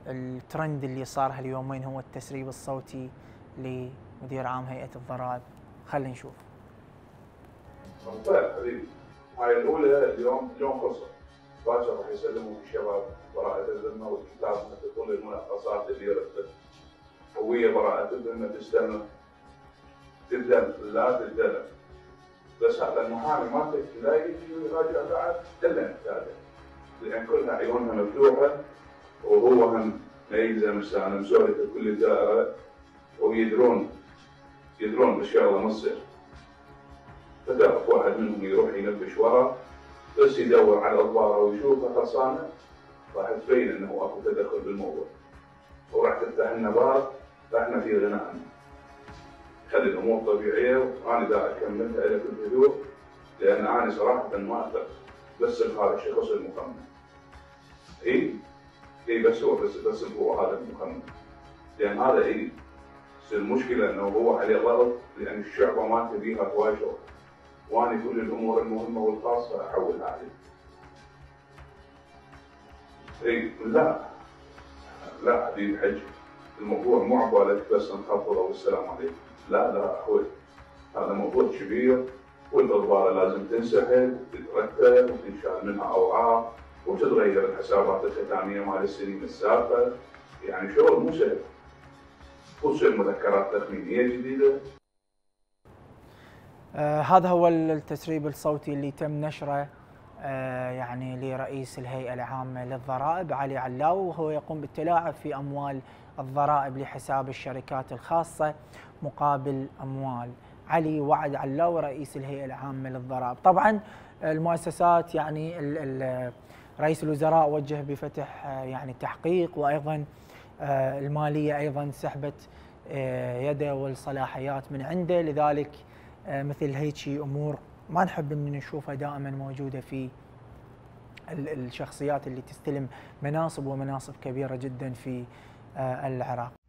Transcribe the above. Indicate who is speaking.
Speaker 1: الترند اللي صار هاليومين هو التسريب الصوتي لمدير عام هيئة الضرائب. خلينا نشوف.
Speaker 2: طيب حبيبي، هاي الاولى اليوم فرصه، باكر راح يسلموا الشباب براءة الذمه والكتاب مثل كل المناقصات اللي ردت، وهي براءة الذمه تستلم لا تدلم، بس هذا المحامي مالتك لا يجي ويراجع بعد الا نحتاجه، لان كلها عيونها مفتوحه وهو هم ما يلزم السنه مسولته كل الدائره ويدرون بالشغله ما تصير. فتعرف واحد منهم يروح ينبش ورا بس يدور على اخباره ويشوفها خلصانه، راح تبين انه اكو تدخل بالموضوع وراح تفتح لنا باب فاحنا في غنى عنه. خلي الامور طبيعيه وانا دا اكملها لك بهدوء، لان انا صراحه ما اثق بس بهذا الشخص المخمن. اي بس هو هذا المخمن، لان هذا المشكله انه هو عليه ضغط، لان الشعبه ما تبيها هواي شغل، وانا كل الامور المهمه والخاصه احولها عليه. لا حبيبي حج، الموضوع مو عبالك بس نخفضه والسلام عليكم، لا اخوي، هذا موضوع كبير والاخبار لازم تنسحب وتترتب وتنشال منها اوراق وتتغير الحسابات الختاميه مال السنين السابقه، يعني شغل مو سهل. وتصير مذكرات تخمينيه جديده.
Speaker 1: هذا هو التسريب الصوتي اللي تم نشره يعني لرئيس الهيئة العامة للضرائب علي علاو، وهو يقوم بالتلاعب في أموال الضرائب لحساب الشركات الخاصة مقابل أموال. علي وعد علاو رئيس الهيئة العامة للضرائب. طبعا المؤسسات يعني رئيس الوزراء وجه بفتح يعني تحقيق، وأيضا المالية أيضا سحبت يده والصلاحيات من عنده، لذلك مثل هيك امور ما نحب ان نشوفها دائما موجوده في الشخصيات اللي تستلم مناصب ومناصب كبيره جدا في العراق.